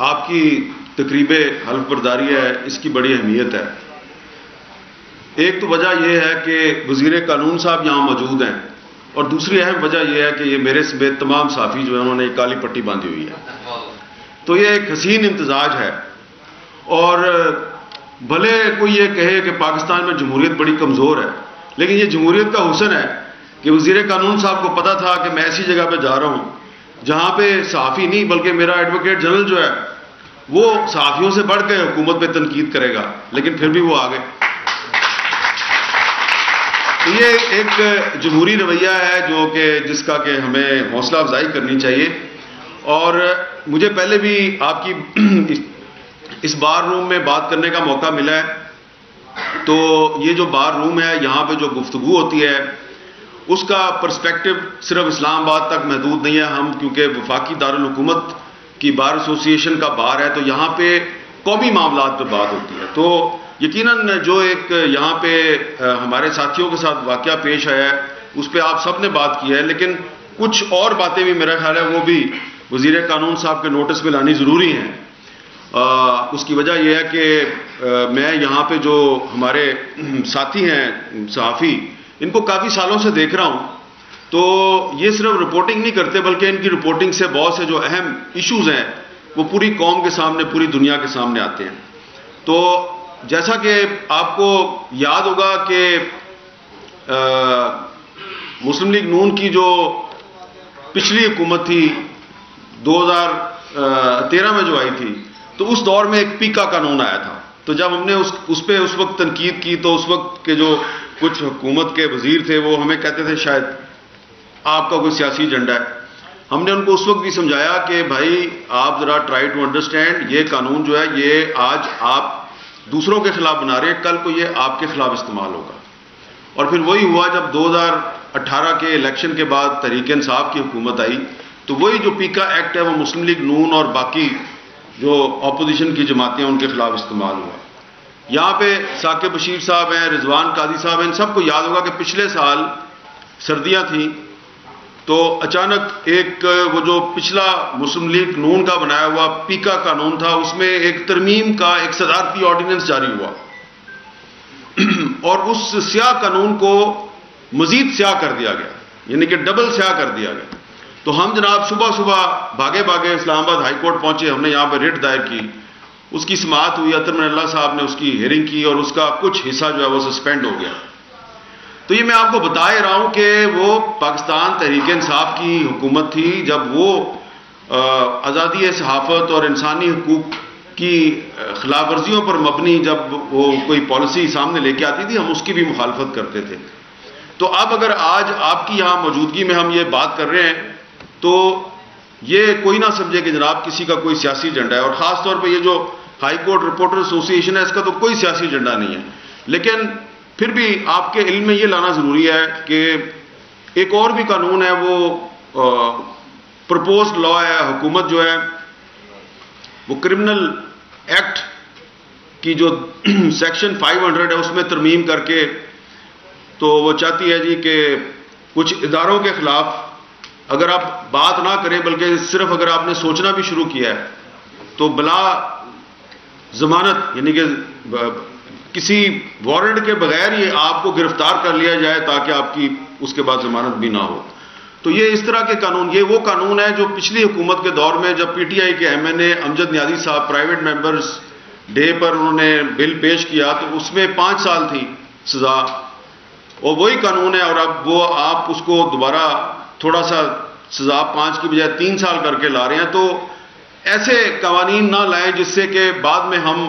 آپ کی تقریب حلف برداری ہے اس کی بڑی اہمیت ہے۔ ایک تو وجہ یہ ہے کہ وزیر قانون صاحب یہاں موجود ہیں، اور دوسری اہم وجہ یہ ہے کہ یہ میرے سمیت تمام صحافی جو ہیں انہوں نے ایک کالی پٹی باندھی ہوئی ہے، تو یہ ایک حسین امتزاج ہے۔ اور بھلے کوئی یہ کہے کہ پاکستان میں جمہوریت بڑی کمزور ہے، لیکن یہ جمہوریت کا حسن ہے کہ وزیر قانون صاحب کو پتا تھا کہ میں ایسی جگہ پہ جا رہا ہوں جہاں پہ صحافی نہیں بلکہ میرا ایڈوکیٹ جنرل جو ہے وہ صحافیوں سے بڑھ کے حکومت پہ تنقید کرے گا، لیکن پھر بھی وہ آ گئے۔ تو یہ ایک جمہوری رویہ ہے جو کہ جس کا کہ ہمیں حوصلہ افزائی کرنی چاہیے۔ اور مجھے پہلے بھی آپ کی اس بار روم میں بات کرنے کا موقع ملا ہے، تو یہ جو بار روم ہے یہاں پہ جو گفتگو ہوتی ہے اس کا پرسپیکٹو صرف اسلام آباد تک محدود نہیں ہے۔ ہم کیونکہ وفاقی دارالحکومت کی بار ایسوسی ایشن کا بار ہے تو یہاں پہ قومی معاملات پہ بات ہوتی ہے، تو یقیناً جو ایک یہاں پہ ہمارے ساتھیوں کے ساتھ واقعہ پیش آیا ہے اس پہ آپ سب نے بات کی ہے، لیکن کچھ اور باتیں بھی میرا خیال ہے وہ بھی وزیر قانون صاحب کے نوٹس میں لانی ضروری ہیں۔ اس کی وجہ یہ ہے کہ میں یہاں پہ جو ہمارے ساتھی ہیں صحافی ان کو کافی سالوں سے دیکھ رہا ہوں، تو یہ صرف رپورٹنگ نہیں کرتے بلکہ ان کی رپورٹنگ سے بہت سے جو اہم ایشوز ہیں وہ پوری قوم کے سامنے، پوری دنیا کے سامنے آتے ہیں۔ تو جیسا کہ آپ کو یاد ہوگا کہ مسلم لیگ نون کی جو پچھلی حکومت تھی 2013 میں جو آئی تھی، تو اس دور میں ایک پیکا قانون آیا تھا، تو جب ہم نے اس پہ اس وقت تنقید کی تو اس وقت کے جو کچھ حکومت کے وزیر تھے وہ ہمیں کہتے تھے شاید آپ کا کوئی سیاسی ایجنڈا ہے۔ ہم نے ان کو اس وقت بھی سمجھایا کہ بھائی آپ ذرا ٹرائی ٹو انڈرسٹینڈ، یہ قانون جو ہے یہ آج آپ دوسروں کے خلاف بنا رہے ہیں، کل کو یہ آپ کے خلاف استعمال ہوگا۔ اور پھر وہی ہوا جب 2018 کے الیکشن کے بعد تحریک انصاف کی حکومت آئی تو وہی جو پیکا ایکٹ ہے وہ مسلم لیگ نون اور باقی جو اپوزیشن کی جماعتیں ان کے خلاف استعمال ہوا۔ یہاں پہ ثاقب بشیر صاحب ہیں، رضوان قاضی صاحب ہیں، ان سب کو یاد ہوگا کہ پچھلے سال سردیاں تھیں تو اچانک ایک وہ جو پچھلا مسلم لیگ نون کا بنایا ہوا پیکا قانون تھا اس میں ایک ترمیم کا ایک صدارتی آرڈیننس جاری ہوا اور اس سیاہ قانون کو مزید سیاہ کر دیا گیا، یعنی کہ ڈبل سیاہ کر دیا گیا۔ تو ہم جناب صبح بھاگے اسلام آباد ہائی کورٹ پہنچے، ہم نے یہاں پہ ریٹ دائر کی، اس کی سماعت ہوئی، اطہر من اللہ صاحب نے اس کی ہیئرنگ کی اور اس کا کچھ حصہ جو ہے وہ سسپینڈ ہو گیا۔ تو یہ میں آپ کو بتا ہی رہا ہوں کہ وہ پاکستان تحریک انصاف کی حکومت تھی جب وہ آزادی صحافت اور انسانی حقوق کی خلاف ورزیوں پر مبنی جب وہ کوئی پالیسی سامنے لے کے آتی تھی ہم اس کی بھی مخالفت کرتے تھے۔ تو اب اگر آج آپ کی یہاں موجودگی میں ہم یہ بات کر رہے ہیں تو یہ کوئی نہ سمجھے کہ جناب کسی کا کوئی سیاسی ایجنڈا ہے، اور خاص طور پہ یہ جو ہائی کورٹ رپورٹر ایسوسی ایشن ہے اس کا تو کوئی سیاسی ایجنڈا نہیں ہے، لیکن پھر بھی آپ کے علم میں یہ لانا ضروری ہے کہ ایک اور بھی قانون ہے وہ پرپوزڈ لا ہے، حکومت جو ہے وہ کرمنل ایکٹ کی جو سیکشن 500 ہے اس میں ترمیم کر کے تو وہ چاہتی ہے جی کہ کچھ اداروں کے خلاف اگر آپ بات نہ کریں بلکہ صرف اگر آپ نے سوچنا بھی شروع کیا ہے تو بلا ضمانت یعنی کہ کسی وارنٹ کے بغیر یہ آپ کو گرفتار کر لیا جائے تاکہ آپ کی اس کے بعد ضمانت بھی نہ ہو۔ تو یہ اس طرح کے قانون، یہ وہ قانون ہے جو پچھلی حکومت کے دور میں جب پی ٹی آئی کے ایم این اے امجد نیازی صاحب پرائیویٹ ممبرز ڈے پر انہوں نے بل پیش کیا تو اس میں 5 سال تھی سزا، اور وہی قانون ہے اور اب وہ آپ اس کو دوبارہ تھوڑا سا سزا 5 کی بجائے 3 سال کر کے لا رہے ہیں۔ تو ایسے قوانین نہ لائیں جس سے کہ بعد میں ہم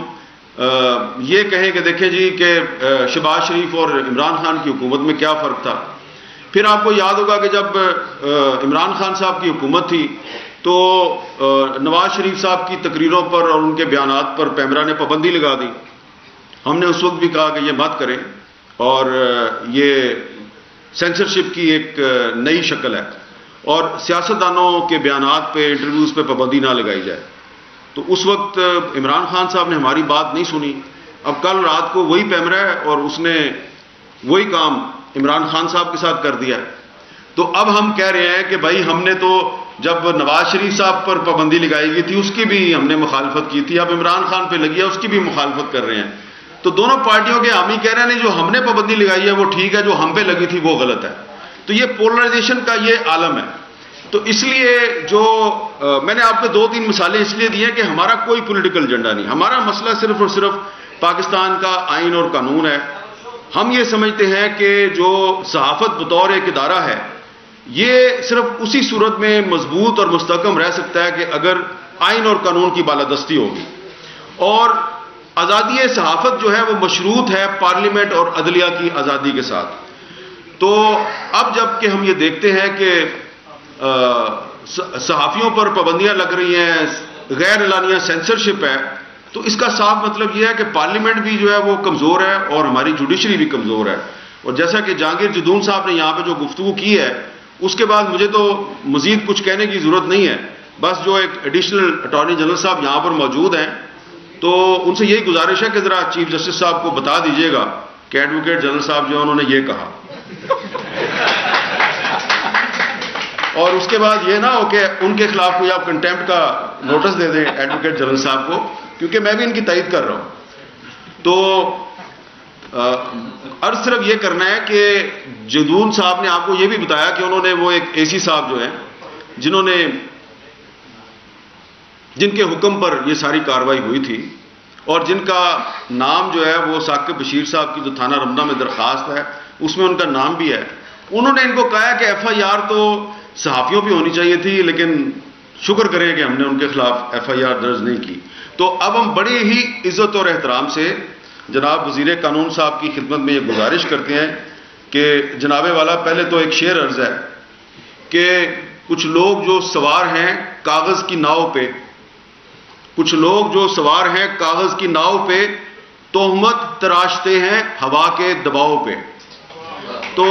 یہ کہیں کہ دیکھیں جی کہ شہباز شریف اور عمران خان کی حکومت میں کیا فرق تھا۔ پھر آپ کو یاد ہوگا کہ جب عمران خان صاحب کی حکومت تھی تو نواز شریف صاحب کی تقریروں پر اور ان کے بیانات پر پیمرا نے پابندی لگا دی۔ ہم نے اس وقت بھی کہا کہ یہ مت کریں اور یہ سینسرشپ کی ایک نئی شکل ہے اور سیاستدانوں کے بیانات پہ انٹرویوز پہ پابندی نہ لگائی جائے۔ تو اس وقت عمران خان صاحب نے ہماری بات نہیں سنی۔ اب کل رات کو وہی پیمرا ہے اور اس نے وہی کام عمران خان صاحب کے ساتھ کر دیا ہے۔ تو اب ہم کہہ رہے ہیں کہ بھائی ہم نے تو جب نواز شریف صاحب پر پابندی لگائی گئی تھی اس کی بھی ہم نے مخالفت کی تھی، اب عمران خان پہ لگی ہے اس کی بھی مخالفت کر رہے ہیں. تو دونوں پارٹیوں کے حامی کہہ رہے ہیں جو ہم نے پابندی لگائی ہے وہ ٹھیک ہے، جو ہم پہ لگی تھی وہ غلط ہے. تو یہ پولرائزیشن کا یہ عالم ہے. تو اس لیے جو میں نے آپ کو 2-3 مثالیں اس لیے دی ہیں کہ ہمارا کوئی پولیٹیکل ایجنڈا نہیں، ہمارا مسئلہ صرف اور صرف پاکستان کا آئین اور قانون ہے. ہم یہ سمجھتے ہیں کہ جو صحافت بطور ایک ادارہ ہے یہ صرف اسی صورت میں مضبوط اور مستحکم رہ سکتا ہے کہ اگر آئین اور قانون کی بالادستی ہوگی. اور آزادی صحافت جو ہے وہ مشروط ہے پارلیمنٹ اور عدلیہ کی آزادی کے ساتھ. تو اب جب کہ ہم یہ دیکھتے ہیں کہ صحافیوں پر پابندیاں لگ رہی ہیں، غیر اعلانیہ سینسرشپ ہے، تو اس کا صاف مطلب یہ ہے کہ پارلیمنٹ بھی جو ہے وہ کمزور ہے اور ہماری جوڈیشری بھی کمزور ہے. اور جیسا کہ جہانگیر جدون صاحب نے یہاں پہ جو گفتگو کی ہے اس کے بعد مجھے تو مزید کچھ کہنے کی ضرورت نہیں ہے. بس جو ایک ایڈیشنل اٹارنی جنرل صاحب یہاں پر موجود ہیں تو ان سے یہی گزارش ہے کہ ذرا چیف جسٹس صاحب کو بتا دیجئے گا کہ ایڈوکیٹ جنرل صاحب جو انہوں نے یہ کہا. اور اس کے بعد یہ نہ ہو کہ ان کے خلاف کوئی آپ کنٹیمپٹ کا نوٹس دے دیں ایڈوکیٹ جنرل صاحب کو، کیونکہ میں بھی ان کی تائید کر رہا ہوں. تو عرض صرف یہ کرنا ہے کہ جدون صاحب نے آپ کو یہ بھی بتایا کہ انہوں نے وہ ایک اے سی صاحب جو ہیں جن کے حکم پر یہ ساری کارروائی ہوئی تھی اور جن کا نام جو ہے وہ ثاقب بشیر صاحب کی جو تھانہ رمدہ میں درخواست ہے اس میں ان کا نام بھی ہے. انہوں نے ان کو کہا کہ ایف آئی آر تو صحافیوں پہ ہونی چاہیے تھی، لیکن شکر کریں کہ ہم نے ان کے خلاف ایف آئی آر درج نہیں کی. تو اب ہم بڑی ہی عزت اور احترام سے جناب وزیر قانون صاحب کی خدمت میں یہ گزارش کرتے ہیں کہ جناب والا پہلے تو ایک شعر عرض ہے کہ کچھ لوگ جو سوار ہیں کاغذ کی ناؤ پہ، کچھ لوگ جو سوار ہیں کاغذ کی ناؤ پہ تہمت تراشتے ہیں ہوا کے دباؤ پہ. تو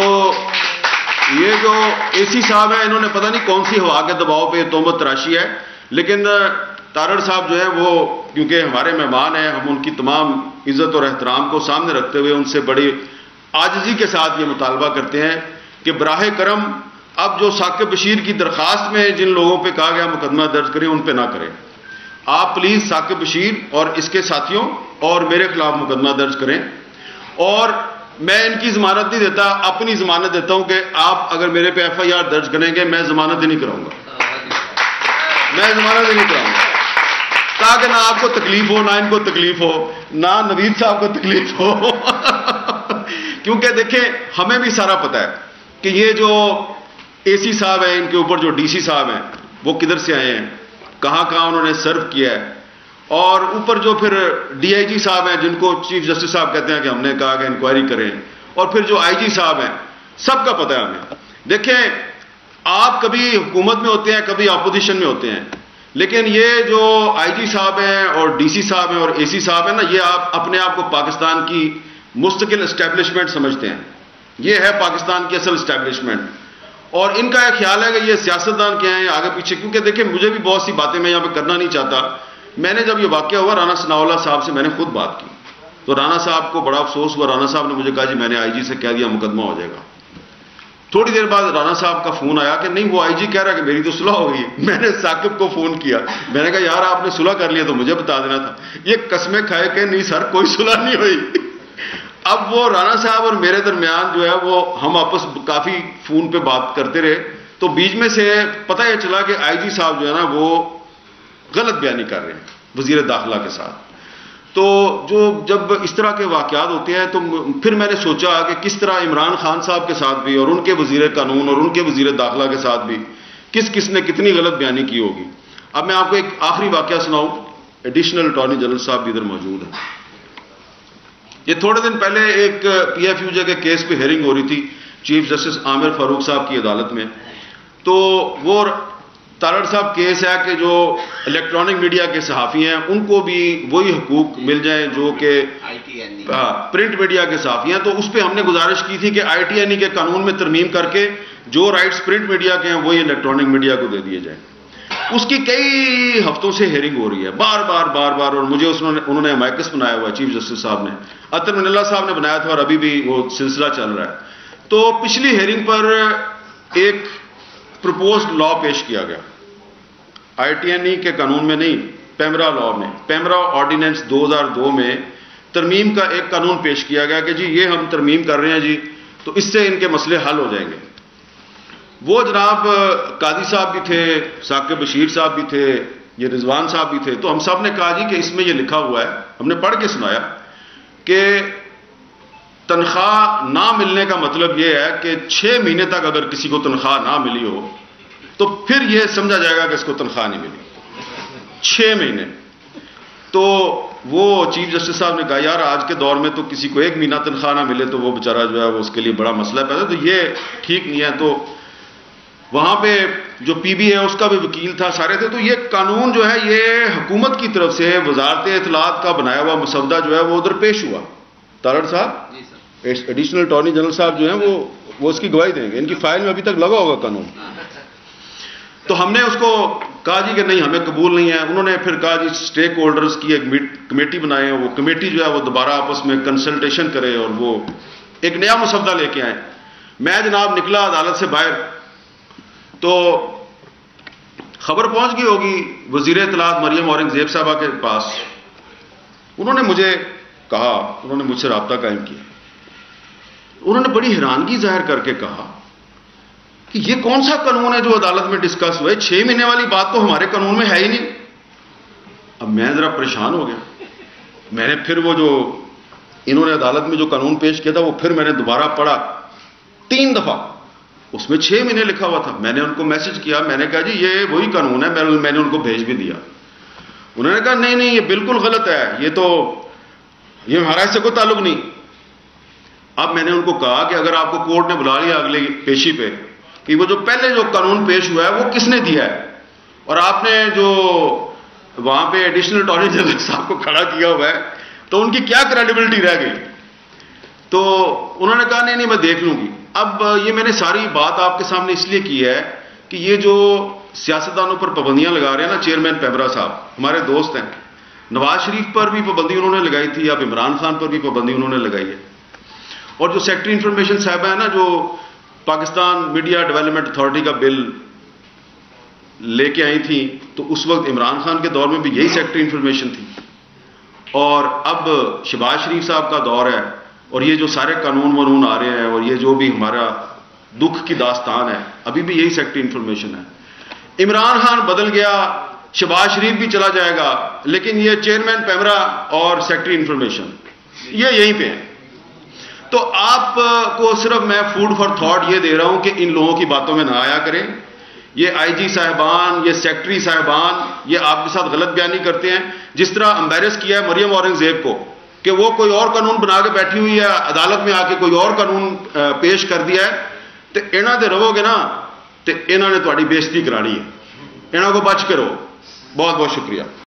یہ جو اے سی صاحب ہیں انہوں نے پتہ نہیں کون سی ہوا کے دباؤ پہ تہمت تراشی ہے، لیکن تارڑ صاحب جو ہے وہ کیونکہ ہمارے مہمان ہیں، ہم ان کی تمام عزت اور احترام کو سامنے رکھتے ہوئے ان سے بڑی عاجزی کے ساتھ یہ مطالبہ کرتے ہیں کہ براہ کرم اب جو ثاقب بشیر کی درخواست میں جن لوگوں پہ کہا گیا مقدمہ درج کریں ان پہ نہ کریں. آپ پلیز ثاقب بشیر اور اس کے ساتھیوں اور میرے خلاف مقدمہ درج کریں. اور میں ان کی ضمانت نہیں دیتا، اپنی ضمانت دیتا ہوں کہ آپ اگر میرے پہ ایف آئی آر درج کریں گے میں ضمانت ہی نہیں کراؤں گا، میں ضمانت ہی نہیں کراؤں گا، تاکہ نہ آپ کو تکلیف ہو، نہ ان کو تکلیف ہو، نہ نوید صاحب کو تکلیف ہو. کیونکہ دیکھیں ہمیں بھی سارا پتہ ہے کہ یہ جو اے سی صاحب ہیں ان کے اوپر جو ڈی سی صاحب ہیں وہ کدھر سے آئے ہیں، کہاں کہاں انہوں نے سرو کیا ہے، اور اوپر جو پھر ڈی آئی جی صاحب ہیں جن کو چیف جسٹس صاحب کہتے ہیں کہ ہم نے کہا کہ انکوائری کریں، اور پھر جو آئی جی صاحب ہیں، سب کا پتہ ہے ہمیں. دیکھیں آپ کبھی حکومت میں ہوتے ہیں کبھی اپوزیشن میں ہوتے ہیں، لیکن یہ جو آئی جی صاحب ہیں اور ڈی سی صاحب ہیں اور اے سی صاحب ہیں نا، یہ آپ اپنے آپ کو پاکستان کی مستقل اسٹیبلشمنٹ سمجھتے ہیں. یہ ہے پاکستان کی اصل اسٹیبلشمنٹ. اور ان کا یہ خیال ہے کہ یہ سیاستدان کیا ہیں آگے پیچھے. کیونکہ دیکھیں مجھے بھی بہت سی باتیں میں یہاں پہ کرنا نہیں چاہتا. میں نے جب یہ واقعہ ہوا رانا ثناء اللہ صاحب سے میں نے خود بات کی تو رانا صاحب کو بڑا افسوس ہوا. رانا صاحب نے مجھے کہا جی میں نے آئی جی سے کہہ دیا مقدمہ ہو جائے گا. تھوڑی دیر بعد رانا صاحب کا فون آیا کہ نہیں وہ آئی جی کہہ رہا کہ میری تو صلح ہو گئی. میں نے ثاقب کو فون کیا، میں نے کہا یار آپ نے صلح کر لیا تو مجھے بتا دینا تھا. یہ قسمیں کھائے کہ نہیں سر کوئی صلح نہیں ہوئی. اب وہ رانا صاحب اور میرے درمیان جو ہے وہ ہم آپس کافی فون پہ بات کرتے رہے تو بیچ میں سے پتہ یہ چلا کہ آئی جی صاحب جو ہے نا وہ غلط بیانی کر رہے ہیں وزیر داخلہ کے ساتھ. تو جب اس طرح کے واقعات ہوتے ہیں تو پھر میں نے سوچا کہ کس طرح عمران خان صاحب کے ساتھ بھی اور ان کے وزیر قانون اور ان کے وزیر داخلہ کے ساتھ بھی کس نے کتنی غلط بیانی کی ہوگی. اب میں آپ کو ایک آخری واقعہ سناؤں. ایڈیشنل اٹارنی جنرل صاحب بھی ادھر موجود ہیں. یہ تھوڑے دن پہلے ایک پی ایف یو جے کے کیس پہ ہیئرنگ ہو رہی تھی چیف جسٹس عامر فاروق صاحب کی عدالت میں. تو وہ تارڑ صاحب کیس ہے کہ جو الیکٹرانک میڈیا کے صحافی ہیں ان کو بھی وہی حقوق مل جائیں جو کہ پرنٹ میڈیا کے صحافی ہیں. تو اس پہ ہم نے گزارش کی تھی کہ آئی ٹی این ای کے قانون میں ترمیم کر کے جو رائٹس پرنٹ میڈیا کے ہیں وہی الیکٹرانک میڈیا کو دے دیے جائیں. اس کی کئی ہفتوں سے ہیئرنگ ہو رہی ہے بار بار اور مجھے انہوں نے ہمائکس بنایا ہوا ہے چیف جسٹس صاحب نے. عطر من اللہ صاحب نے بنایا تھا اور ابھی بھی وہ سلسلہ چل رہا ہے. تو پچھلی ہیئرنگ پر ایک پرپوزڈ لا پیش کیا گیا ITNE کے قانون میں نہیں، پیمرا لا میں، پیمرا آرڈیننس 2002 میں ترمیم کا ایک قانون پیش کیا گیا کہ جی یہ ہم ترمیم کر رہے ہیں جی، تو اس سے ان کے مسئلے حل ہو جائیں گے. وہ جناب قاضی صاحب بھی تھے، ثاقب بشیر صاحب بھی تھے، یہ رضوان صاحب بھی تھے. تو ہم سب نے کہا جی کہ اس میں یہ لکھا ہوا ہے، ہم نے پڑھ کے سنایا کہ تنخواہ نہ ملنے کا مطلب یہ ہے کہ 6 مہینے تک اگر کسی کو تنخواہ نہ ملی ہو تو پھر یہ سمجھا جائے گا کہ اس کو تنخواہ نہیں ملی 6 مہینے. تو وہ چیف جسٹس صاحب نے کہا یار آج کے دور میں تو کسی کو 1 مہینہ تنخواہ نہ ملے تو وہ بیچارہ جو ہے وہ اس کے لیے بڑا مسئلہ پیدا، تو یہ ٹھیک نہیں ہے. تو وہاں پہ جو PB ہے اس کا بھی وکیل تھا، سارے تھے. تو یہ قانون جو ہے یہ حکومت کی طرف سے وزارت اطلاعات کا بنایا ہوا مسودہ جو ہے وہ ادھر پیش ہوا. تارڑ صاحب ایڈیشنل اٹارنی جنرل صاحب جو ہیں وہ اس کی گواہی دیں گے، ان کی فائل میں ابھی تک لگا ہوگا قانون. تو ہم نے اس کو کہا جی کہ نہیں ہمیں قبول نہیں ہے. انہوں نے پھر کہا جی اسٹیک ہولڈرز کی ایک کمیٹی بنائے، وہ کمیٹی جو ہے وہ دوبارہ آپس میں کنسلٹیشن کرے اور وہ ایک نیا مسودہ لے کے آئے. میں جناب نکلا عدالت سے باہر تو خبر پہنچ گئی ہوگی وزیر اطلاعات مریم اورنگزیب صاحبہ کے پاس. انہوں نے مجھے کہا، انہوں نے مجھ سے رابطہ قائم کیا. انہوں نے بڑی حیرانگی ظاہر کر کے کہا کہ یہ کون سا قانون ہے جو عدالت میں ڈسکس ہوا ہے؟ 6 مہینے والی بات تو ہمارے قانون میں ہے ہی نہیں. اب میں ذرا پریشان ہو گیا. میں نے پھر وہ جو انہوں نے عدالت میں جو قانون پیش کیا تھا وہ پھر میں نے دوبارہ پڑھا 3 دفعہ. اس میں 6 مہینے لکھا ہوا تھا. میں نے ان کو میسج کیا، میں نے کہا جی یہ وہی قانون ہے، میں نے ان کو بھیج بھی دیا. انہوں نے کہا نہیں نہیں یہ بالکل غلط ہے، یہ ہمارا اس سے کوئی تعلق نہیں. اب میں نے ان کو کہا کہ اگر آپ کو کورٹ نے بلا لیا اگلی پیشی پہ کہ وہ جو پہلے جو قانون پیش ہوا ہے وہ کس نے دیا ہے، اور آپ نے جو وہاں پہ ایڈیشنل اٹارنی جنرل صاحب کو کھڑا کیا ہوا ہے تو ان کی کیا کریڈیبلٹی رہ گئی. تو انہوں نے کہا نہیں میں دیکھ لوں گی. اب یہ میں نے ساری بات آپ کے سامنے اس لیے کی ہے کہ یہ جو سیاستدانوں پر پابندیاں لگا رہے ہیں نا، چیئرمین پیمرا صاحب ہمارے دوست ہیں، نواز شریف پر بھی پابندی انہوں نے لگائی تھی، اب عمران خان پر بھی پابندی انہوں نے لگائی ہے. اور جو سیکٹری انفارمیشن صاحبہ ہے نا، جو پاکستان میڈیا ڈیولپمنٹ اتھارٹی کا بل لے کے آئی تھی، تو اس وقت عمران خان کے دور میں بھی یہی سیکٹری انفارمیشن تھی، اور اب شہباز شریف صاحب کا دور ہے، اور یہ جو سارے قانون آ رہے ہیں اور یہ جو بھی ہمارا دکھ کی داستان ہے ابھی بھی یہی سیکٹری انفارمیشن ہے. عمران خان بدل گیا، شہباز شریف بھی چلا جائے گا، لیکن یہ چیئرمین پیمرا اور سیکٹری انفارمیشن یہ یہیں پہ ہیں. تو آپ کو صرف میں فوڈ فار تھاٹ یہ دے رہا ہوں کہ ان لوگوں کی باتوں میں نہ آیا کریں. یہ IG صاحبان، یہ سیکٹری صاحبان یہ آپ کے ساتھ غلط بیانی کرتے ہیں. جس طرح امبیرس کیا ہے مریم اورنگزیب کو کہ وہ کوئی اور قانون بنا کے بیٹھی ہوئی ہے، عدالت میں آ کے کوئی اور قانون پیش کر دیا ہے، تو انہاں دے رہو گے نا تو انہاں نے تہاڈی بےزتی کرانی ہے. انہاں کو بچ کے رہو. بہت بہت شکریہ.